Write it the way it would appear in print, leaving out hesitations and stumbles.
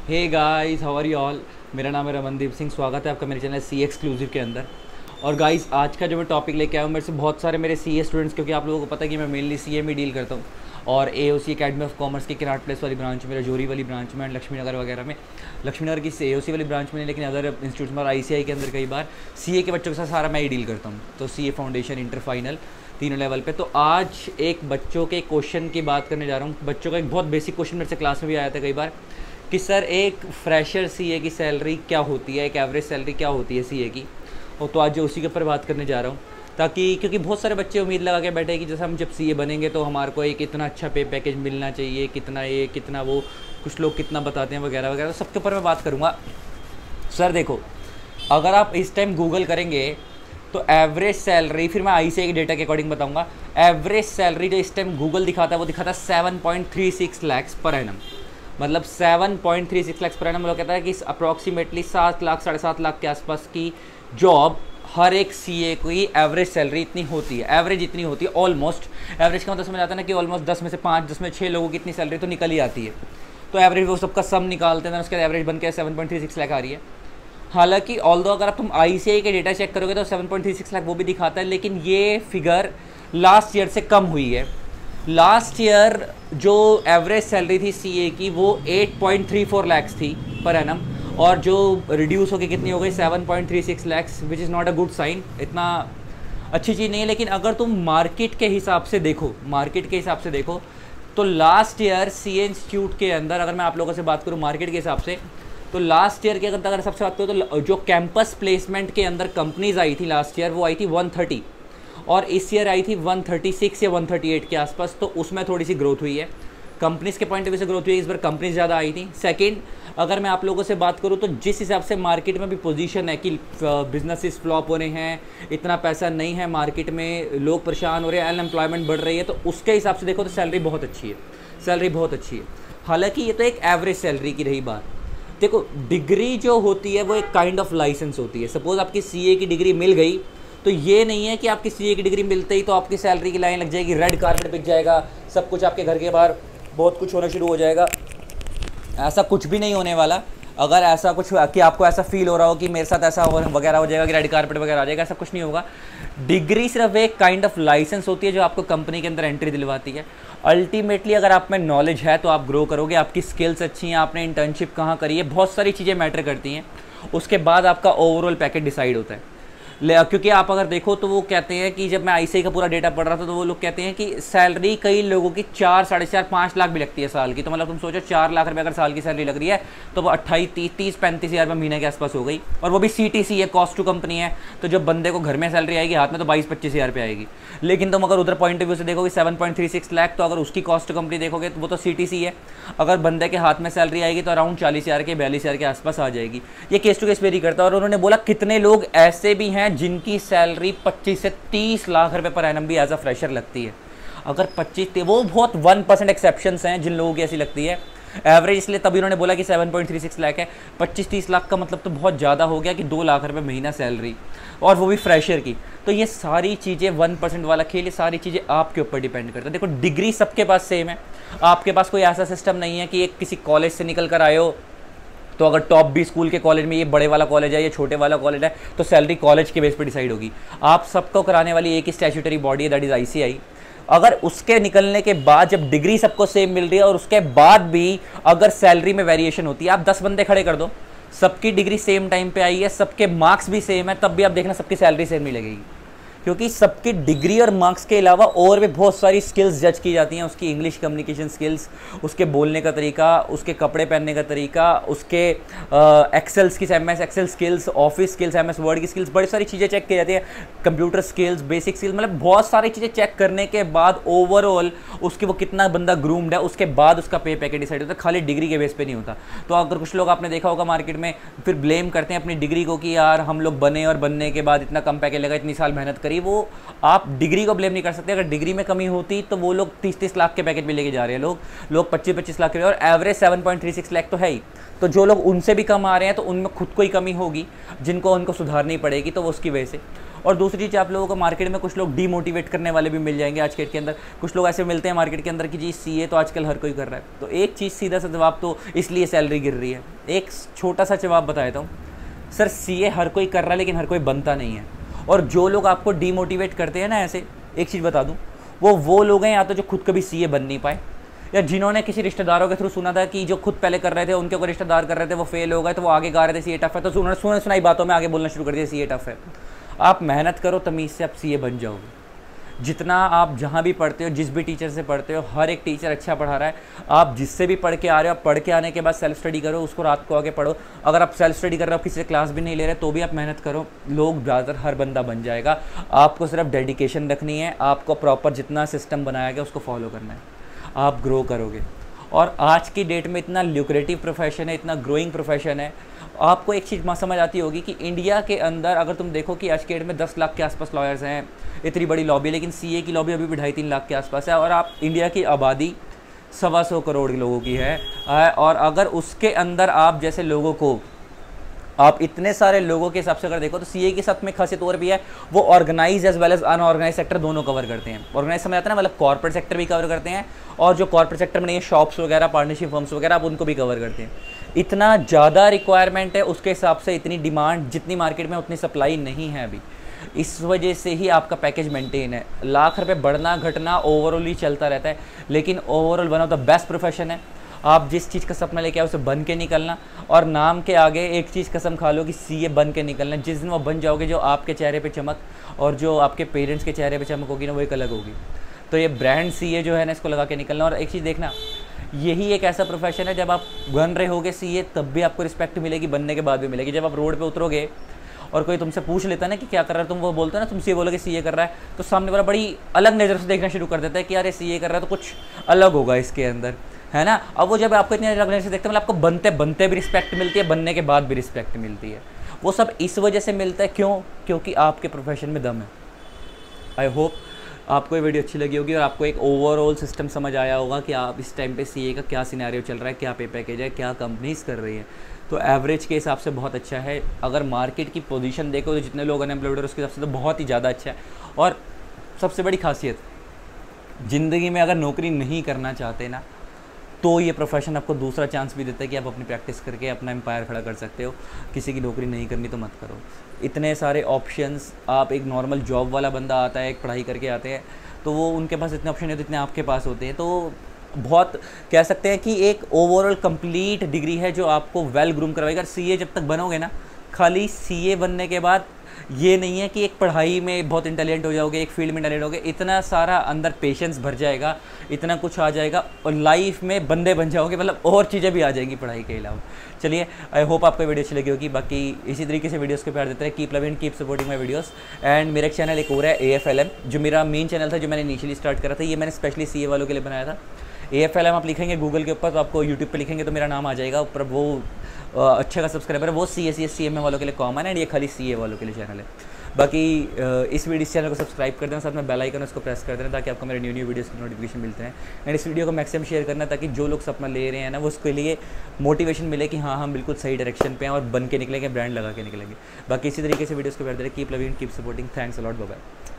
Hey guys, how are you all. मेरा नाम है रमनदीप सिंह। स्वागत है आपका मेरे चैनल सी एक्सक्लूसिव के अंदर। और गाइस, आज का जो मैं टॉपिक लेके आया हूँ, मेरे से बहुत सारे मेरे सी ए स्टूडेंट्स, क्योंकि आप लोगों को पता है कि मैं मेनली सी ए में डील करता हूँ और A O C academy of commerce की किराट प्लेस वाली ब्रांच में, रजौरी वाली ब्रांच में, लक्ष्मी नगर वगैरह में, लक्ष्मी नगर की ए ओ सी वाली ब्रांच में नहीं, लेकिन अदर इंस्टीट्यूट में और आई सी आई के अंदर कई बार सी ए के बच्चों के साथ सारा मैं ही डील करता हूँ। तो C A foundation, inter final, तीनों लेवल पे। तो आज एक बच्चों के क्वेश्चन की बात करने जा रहा हूँ। बच्चों का एक बहुत बेसिक क्वेश्चन मेरे से क्लास में भी आया था कई बार कि सर एक फ्रेशर सीए की सैलरी क्या होती है, एक एवरेज सैलरी क्या होती है सीए की। और तो आज जो उसी के ऊपर बात करने जा रहा हूँ, ताकि क्योंकि बहुत सारे बच्चे उम्मीद लगा के बैठे कि जैसे हम जब सीए बनेंगे तो हमारे को एक इतना अच्छा पे पैकेज मिलना चाहिए, कितना ये कितना वो, कुछ लोग कितना बताते हैं वगैरह वगैरह। तो सबके ऊपर मैं बात करूँगा। सर देखो, अगर आप इस टाइम गूगल करेंगे तो एवरेज सैलरी, फिर मैं आईसीआई के डेटा के अकॉर्डिंग बताऊंगा, एवरेज सैलरी जो इस टाइम गूगल दिखाता है वो दिखाता है 7.36 लाख पर एनम। मतलब 7.36 लाख पर एनम। मतलब कहता है कि अप्रॉक्सीमेटली 7 लाख 7.5 लाख के आसपास की जॉब हर एक सीए की एवरेज सैलरी इतनी होती है। एवरेज इतनी होती है, ऑलमोस्ट। एवरेज का मतलब समझ आता है ना कि ऑलमोस्ट 10 में से 5, 10 में 6 लोगों की इतनी सैलरी तो निकल ही आती है। तो एवरेज वो सबका सम निकालते हैं, उसके एवरेज बन के 7.36 लाख आ रही है। हालांकि ऑल्दो अगर आप तुम आईसीआई के डेटा चेक करोगे तो 7.36 लाख वो भी दिखाता है, लेकिन ये फिगर लास्ट ईयर से कम हुई है। लास्ट ईयर जो एवरेज सैलरी थी सीए की वो 8.34 लैक्स थी पर एनम, और जो रिड्यूस होकर कितनी हो गई 7.36 lakhs, which is not a good sign. इतना अच्छी चीज़ नहीं है। लेकिन अगर तुम मार्केट के हिसाब से देखो, तो लास्ट ईयर सीए इंस्टीट्यूट के अंदर, अगर मैं आप लोगों से बात करूँ मार्केट के हिसाब से, तो लास्ट ईयर के अगर सबसे बात करूँ तो जो कैंपस प्लेसमेंट के अंदर कंपनीज आई थी लास्ट ईयर, वो आई थी 130, और इस ईयर आई थी 136 या 138 के आसपास। तो उसमें थोड़ी सी ग्रोथ हुई है। कंपनीज के पॉइंट ऑफ व्यू से ग्रोथ हुई है, इस बार कंपनीज ज़्यादा आई थी। सेकंड, अगर मैं आप लोगों से बात करूँ तो जिस हिसाब से मार्केट में भी पोजीशन है कि बिजनेसेस फ्लॉप हो रहे हैं, इतना पैसा नहीं है मार्केट में, लोग परेशान हो रहे हैं, अनएम्प्लॉयमेंट बढ़ रही है, तो उसके हिसाब से देखो तो सैलरी बहुत अच्छी है। हालाँकि ये तो एक एवरेज सैलरी की रही बात। देखो, डिग्री जो होती है वो एक काइंड ऑफ लाइसेंस होती है। सपोज आपकी सीए की डिग्री मिल गई तो ये नहीं है कि आपकी सीए की डिग्री मिलते ही तो आपकी सैलरी की लाइन लग जाएगी, रेड कारपेट बिक जाएगा, सब कुछ आपके घर के बाहर बहुत कुछ होना शुरू हो जाएगा। ऐसा कुछ भी नहीं होने वाला। अगर ऐसा कुछ कि आपको ऐसा फील हो रहा हो कि मेरे साथ ऐसा वगैरह हो जाएगा कि रेड कारपेट वगैरह आ जाएगा, ऐसा कुछ नहीं होगा। डिग्री सिर्फ एक काइंड ऑफ लाइसेंस होती है जो आपको कंपनी के अंदर एंट्री दिलवाती है। अल्टीमेटली अगर आप में नॉलेज है तो आप ग्रो करोगे, आपकी स्किल्स अच्छी हैं, आपने इंटर्नशिप कहाँ करी है, बहुत सारी चीज़ें मैटर करती हैं। उसके बाद आपका ओवरऑल पैकेज डिसाइड होता है। क्योंकि आप अगर देखो तो वो कहते हैं कि जब मैं आईसीआई का पूरा डेटा पढ़ रहा था तो वो लोग कहते हैं कि सैलरी कई लोगों की 4, 4.5, 5 लाख भी लगती है साल की। तो मतलब तुम सोचो 4 लाख रुपए अगर साल की सैलरी लग रही है तो वो 28, 30, 35 हज़ार रुपये महीने के आसपास हो गई। और वो भी सीटीसी है, कॉस्ट टू कंपनी है। तो जब बंदे को घर में सैलरी आएगी हाथ में तो 22-25 हज़ार रुपये आएगी। लेकिन तुम अगर उधर पॉइंट ऑफ व्यू से देखोगे 7.36 लाख, तो अगर उसकी कॉस्ट टू कंपनी देखोगे तो वो तो सीटीसी है। अगर बंदे के हाथ में सैलरी आएगी तो अराउंड 40 हज़ार के 42 हज़ार के आसपास आ जाएगी। ये केस टू केस वेरी करता है। और उन्होंने बोला कितने लोग ऐसे भी हैं जिनकी सैलरी 25 से 30 लाख रुपए पर एनम भी एज अ फ्रेशर लगती है। अगर 25, वो बहुत 1% एक्सेप्शंस हैं जिन लोगों की ऐसी लगती है। एवरेज इसलिए तभी उन्होंने बोला कि 7.36 लाख है। 25-30 लाख का मतलब तो बहुत ज़्यादा हो गया कि 2 लाख रुपए महीना सैलरी, और वो भी फ्रेशर की। तो ये सारी चीज़ें 1% वाला खेल, ये सारी चीज़ें आपके ऊपर डिपेंड करता है। देखो, डिग्री सबके पास सेम है। आपके पास कोई ऐसा सिस्टम नहीं है कि एक किसी कॉलेज से निकल कर आए हो तो अगर टॉप भी स्कूल के कॉलेज में ये बड़े वाला कॉलेज है, ये छोटे वाला कॉलेज है, तो सैलरी कॉलेज के बेस पे डिसाइड होगी। आप सबको कराने वाली एक ही स्टैट्यूटरी बॉडी है, दैट इज़ आईसीआई। अगर उसके निकलने के बाद जब डिग्री सबको सेम मिल रही है और उसके बाद भी अगर सैलरी में वेरिएशन होती है, आप 10 बंदे खड़े कर दो, सबकी डिग्री सेम टाइम पे आई है, सबके मार्क्स भी सेम है, तब भी आप देखना सबकी सैलरी सेम नहीं लगेगी। क्योंकि सबकी डिग्री और मार्क्स के अलावा और भी बहुत सारी स्किल्स जज की जाती हैं। उसकी इंग्लिश कम्युनिकेशन स्किल्स, उसके बोलने का तरीका, उसके कपड़े पहनने का तरीका, उसके एक्सेल की MS Excel skills, office skills, MS Word की स्किल्स, बड़ी सारी चीज़ें चेक की जाती है। कंप्यूटर स्किल्स, बेसिक स्किल्स, मतलब बहुत सारी चीज़ें चेक करने के बाद ओवरऑल उसकी वो कितना बंदा ग्रूम्ड है, उसके बाद उसका पे पैकेज डिसाइड होता है। खाली डिग्री के बेस पे नहीं होता। तो अगर कुछ लोग आपने देखा होगा मार्केट में फिर ब्लेम करते हैं अपनी डिग्री को कि यार हम लोग बने और बनने के बाद इतना कम पैकेज लगा, इतनी साल मेहनत करी। वो आप डिग्री को ब्लेम नहीं कर सकते। अगर डिग्री में कमी होती तो वो लोग 30-30 लाख के पैकेज में लेके जा रहे हैं, लोग 25-25 लाख के, और एवरेज 7.36 लाख तो है ही। तो जो लोग उनसे भी कम आ रहे हैं तो उनमें खुद को ही कमी होगी जिनको उनको सुधारनी पड़ेगी, तो वो उसकी वजह से। और दूसरी चीज़, आप लोगों को मार्केट में कुछ लोग डीमोटिवेट करने वाले भी मिल जाएंगे आज के अंदर। कुछ लोग ऐसे मिलते हैं मार्केट के अंदर कि जी सीए तो आजकल हर कोई कर रहा है। तो एक चीज़ सीधा सा जवाब, तो इसलिए सैलरी गिर रही है। एक छोटा सा जवाब बता देता हूँ सर, सीए हर कोई कर रहा है लेकिन हर कोई बनता नहीं है। और जो लोग आपको डीमोटिवेट करते हैं ना, ऐसे एक चीज़ बता दूँ, वो लोग हैं या तो जो खुद कभी सीए बन नहीं पाए, या जिन्होंने किसी रिश्तेदारों के थ्रू सुना था कि जो खुद पहले कर रहे थे उनके को रिश्तेदार कर रहे थे, वो फेल हो गए तो वो आगे गा रहे थे सीए टफ है, तो उन्होंने सुनाई बातों में आगे बोलना शुरू कर दिया सीए टफ है। आप मेहनत करो, तमीज़ से आप सीए बन जाओगे। जितना आप जहाँ भी पढ़ते हो, जिस भी टीचर से पढ़ते हो, हर एक टीचर अच्छा पढ़ा रहा है। आप जिससे भी पढ़ के आ रहे हो, पढ़ के आने के बाद सेल्फ स्टडी करो, उसको रात को आगे पढ़ो। अगर आप सेल्फ स्टडी कर रहे हो, किसी से क्लास भी नहीं ले रहे, तो भी आप मेहनत करो। लोग ज़्यादातर हर बंदा बन जाएगा। आपको सिर्फ डेडिकेशन रखनी है, आपको प्रॉपर जितना सिस्टम बनाया गया उसको फॉलो करना है, आप ग्रो करोगे। और आज की डेट में इतना ल्यूक्रेटिव प्रोफेशन है, इतना ग्रोइंग प्रोफेशन है। आपको एक चीज़ समझ आती होगी कि इंडिया के अंदर अगर तुम देखो कि आज के डेट में 10 लाख के आसपास लॉयर्स हैं, इतनी बड़ी लॉबी है, लेकिन सीए की लॉबी अभी भी 2.5-3 लाख के आसपास है। और आप इंडिया की आबादी 125 करोड़ लोगों की है। और अगर उसके अंदर आप जैसे लोगों को, आप इतने सारे लोगों के हिसाब से अगर देखो, तो सीए के साथ में खासियत और भी है, वो organise as well as unorganise sector दोनों कवर करते हैं। ऑर्गेनाइज समझ आता है ना, मतलब कॉर्पोरेट सेक्टर भी कवर करते हैं, और जो कॉर्पोरेट सेक्टर में नहीं है, शॉप्स वगैरह, पार्टनरशिप फर्म्स वगैरह, आप उनको भी कवर करते हैं। इतना ज़्यादा रिक्वायरमेंट है, उसके हिसाब से इतनी डिमांड, जितनी मार्केट में उतनी सप्लाई नहीं है अभी। इस वजह से ही आपका पैकेज मेंटेन है। लाख रुपए बढ़ना घटना ओवरऑल ही चलता रहता है, लेकिन overall one of the best profession है। आप जिस चीज़ का सपना लेके आओ उसे बन के निकलना, और नाम के आगे एक चीज़ कसम खा लो कि सीए बन के निकलना। जिस दिन वो बन जाओगे, जो आपके चेहरे पे चमक और जो आपके पेरेंट्स के चेहरे पे चमक होगी ना, वो एक अलग होगी। तो ये ब्रांड सीए जो है ना, इसको लगा के निकलना। और एक चीज़ देखना, यही एक ऐसा प्रोफेशन है, जब आप बन रहे होगे सीए तब भी आपको रिस्पेक्ट मिलेगी, बनने के बाद भी मिलेगी। जब आप रोड पे उतरोगे और कोई तुमसे पूछ लेता है ना कि क्या कर रहा है, तुम वो बोलते हो ना, तुम सीए बोलोगे सीए कर रहा है, तो सामने वाला बड़ी अलग नज़र से देखना शुरू कर देता है कि यार ये सीए कर रहा है तो कुछ अलग होगा इसके अंदर, है ना। अब वो जब आपको इतनी अलग नज़र से देखते हैं, मतलब आपको बनते बनते भी रिस्पेक्ट मिलती है, बनने के बाद भी रिस्पेक्ट मिलती है। वो सब इस वजह से मिलता है, क्यों? क्योंकि आपके प्रोफेशन में दम है। आई होप आपको ये वीडियो अच्छी लगी होगी और आपको एक ओवरऑल सिस्टम समझ आया होगा कि आप इस टाइम पे सीए का क्या सिनेरियो चल रहा है, क्या पे पैकेज है, क्या कंपनीज कर रही है। तो एवरेज के हिसाब से बहुत अच्छा है। अगर मार्केट की पोजीशन देखो तो जितने लोग अनएम्प्लॉयड है उसके हिसाब से तो बहुत ही ज़्यादा अच्छा है। और सबसे बड़ी खासियत, ज़िंदगी में अगर नौकरी नहीं करना चाहते ना, तो ये प्रोफेशन आपको दूसरा चांस भी देता है कि आप अपनी प्रैक्टिस करके अपना एम्पायर खड़ा कर सकते हो। किसी की नौकरी नहीं करनी तो मत करो। इतने सारे ऑप्शंस, आप एक नॉर्मल जॉब वाला बंदा आता है, एक पढ़ाई करके आते हैं, तो वो उनके पास इतने ऑप्शन होते, इतने आपके पास होते हैं। तो बहुत कह सकते हैं कि एक ओवरऑल कंप्लीट डिग्री है जो आपको वेल ग्रूम करवाएगा। अगर सीए जब तक बनोगे ना, खाली सीए बनने के बाद ये नहीं है कि एक पढ़ाई में बहुत इंटेलिजेंट हो जाओगे, एक फील्ड में इंटेलिजेंट हो गए, इतना सारा अंदर पेशेंस भर जाएगा, इतना कुछ आ जाएगा, और लाइफ में बंदे बन जाओगे, मतलब और चीज़ें भी आ जाएंगी पढ़ाई के अलावा। चलिए, आई होप आपको वीडियो अच्छी लगी होगी। बाकी इसी तरीके से वीडियोस को प्यार देते हैं। Keep loving, keep supporting my videos. And मेरा एक चैनल एक और है AFLM, जो मेरा मेन चैनल था, जो मैंने इनिशियली स्टार्ट करा था। ये मैंने स्पेशली सीए वालों के लिए बनाया था। AFLM आप लिखेंगे गूगल के ऊपर, तो आपको यूट्यूब पे लिखेंगे तो मेरा नाम आ जाएगा ऊपर। वो अच्छा का सब्सक्राइबर है, वो CA वालों के लिए कॉमन है, एंड ये खाली सीए वालों के लिए चैनल है। बाकी इस चैनल को सब्सक्राइब कर देना, साथ में बेल आइकन उसको प्रेस कर देना, ताकि आपको मेरे न्यू वीडियोस की नोटिफिकेशन मिलते हैं। एंड इस वीडियो को मैक्सिमम शेयर करना, ताकि जो लोग सपना ले रहे हैं ना, वो उसके लिए मोटिवेशन मिले कि हाँ हम बिल्कुल सही डायरेक्शन पे हैं और बन के निकलेंगे, ब्रांड लगा के निकलेंगे। बाकी इसी तरीके से वीडियोस को प्यार दे रहे। Keep loving, keep supporting. Thanks a lot, bye bye.